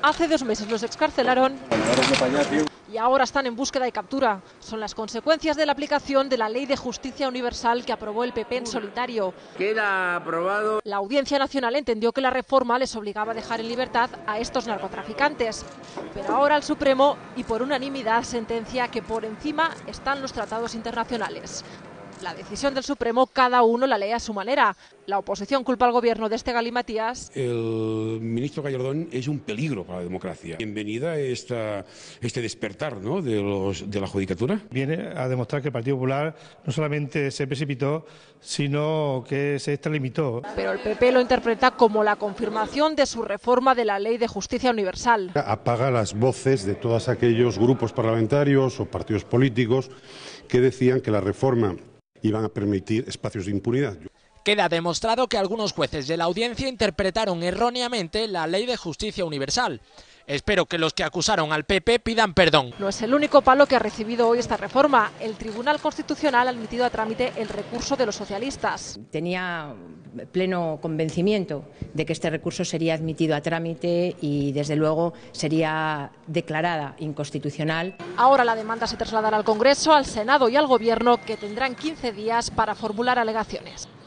Hace 2 meses los excarcelaron y ahora están en búsqueda y captura. Son las consecuencias de la aplicación de la Ley de Justicia Universal que aprobó el PP en solitario. Queda aprobado. La Audiencia Nacional entendió que la reforma les obligaba a dejar en libertad a estos narcotraficantes. Pero ahora el Supremo, y por unanimidad, sentencia que por encima están los tratados internacionales. La decisión del Supremo cada uno la lee a su manera. La oposición culpa al gobierno de este galimatías. El ministro Gallardón es un peligro para la democracia. Bienvenida este despertar, ¿no?, de la judicatura. Viene a demostrar que el Partido Popular no solamente se precipitó, sino que se extralimitó. Pero el PP lo interpreta como la confirmación de su reforma de la Ley de Justicia Universal. Apaga las voces de todos aquellos grupos parlamentarios o partidos políticos que decían que la reforma iban a permitir espacios de impunidad. Queda demostrado que algunos jueces de la audiencia interpretaron erróneamente la Ley de Justicia Universal. Espero que los que acusaron al PP pidan perdón. No es el único palo que ha recibido hoy esta reforma. El Tribunal Constitucional ha admitido a trámite el recurso de los socialistas. Tenía pleno convencimiento de que este recurso sería admitido a trámite y, desde luego, sería declarada inconstitucional. Ahora la demanda se trasladará al Congreso, al Senado y al Gobierno, que tendrán 15 días para formular alegaciones.